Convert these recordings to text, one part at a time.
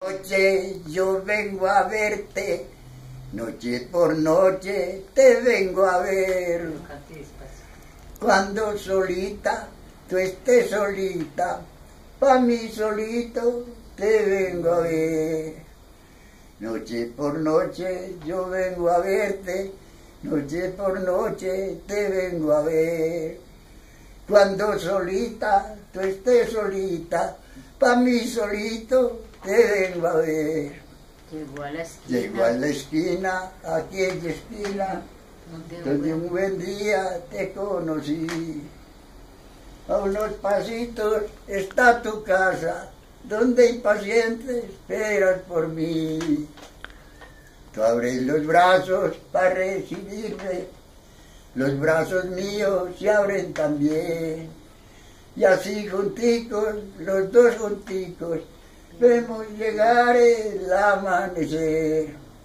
Noche yo vengo a verte, noche por noche te vengo a ver. Cuando solita tú estés solita, pa' mí solito te vengo a ver. Noche por noche yo vengo a verte, noche por noche te vengo a ver. Cuando solita tú estés solita, pa' mí solito te vengo a ver. Llegó a la esquina. Llegó a la esquina, aquella esquina, donde un buen día te conocí. A unos pasitos está tu casa, donde impaciente esperas por mí. Tú abres los brazos para recibirme, los brazos míos se abren también. Y así junticos, los dos junticos, vemos llegar el amanecer.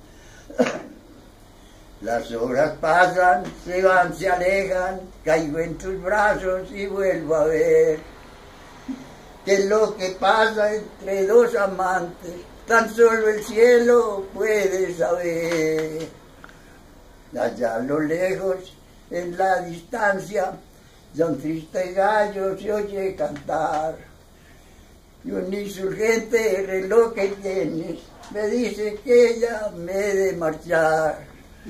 Las horas pasan, se van, se alejan, caigo en tus brazos y vuelvo a ver. ¿Qué es lo que pasa entre dos amantes? Tan solo el cielo puede saber. Allá a lo lejos, en la distancia, ya un triste gallo se oye cantar. Y un insurgente reloj que tienes me dice que ya me he de marchar.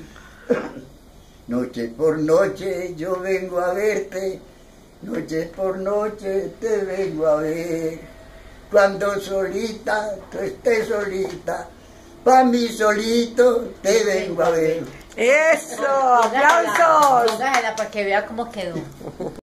Noche por noche yo vengo a verte, noche por noche te vengo a ver. Cuando solita tú estés solita, pa' mí solito te vengo a ver. ¡Eso! ¡Aplausos! Póngasela para que vea cómo quedó.